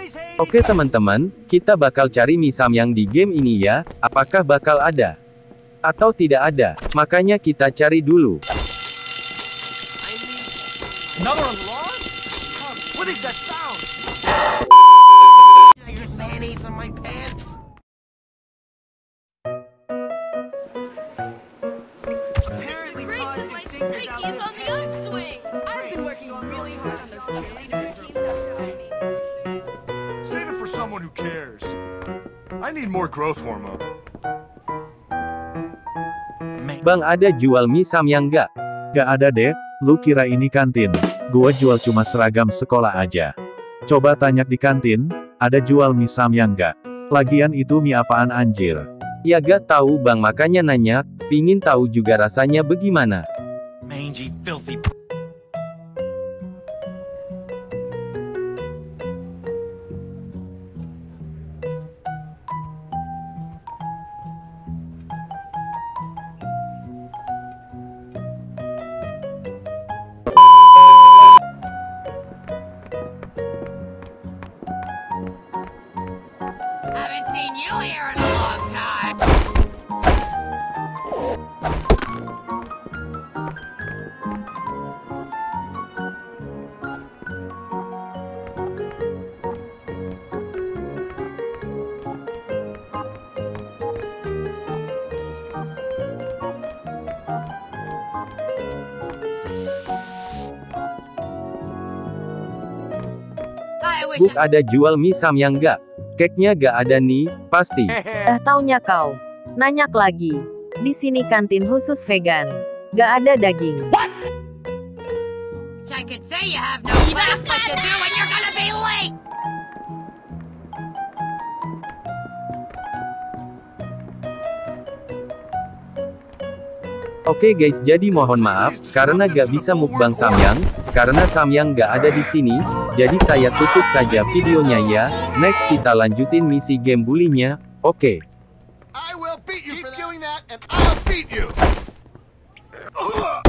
Oke teman-teman, kita bakal cari mie Samyang di game ini ya. Apakah bakal ada? Atau tidak ada? Makanya kita cari dulu. Another alarm? What is that sound? I get mayonnaise on my pants. Apparently, Grayson, my psyche's on the upswing. I've been working really hard on those cheerleader routines I've me. Save it for someone who cares. I need more growth hormone. Bang, ada jual mie Samyang nggak? Gak ada deh, lu kira ini kantin? Gua jual cuma seragam sekolah aja. Coba tanya di kantin, ada jual mie Samyang nggak? Lagian itu mie apaan anjir? Ya gak tahu bang, makanya nanya, pingin tahu juga rasanya bagaimana. Mangy, filthy. Haven't seen you here in a long time. I wish Buk, ada jual mie Samyang nggak? Cake-nya gak ada nih, pasti. Dah taunya kau. Nanyak lagi. Di sini kantin khusus vegan. Gak ada daging. I could say you have no class, but you do, and you're gonna be late. Oke guys, jadi mohon maaf, karena gak bisa mukbang Samyang, karena Samyang gak ada di sini, jadi saya tutup saja videonya ya. Next kita lanjutin misi game bulinya, oke. I will beat you for doing that, and I'll beat you.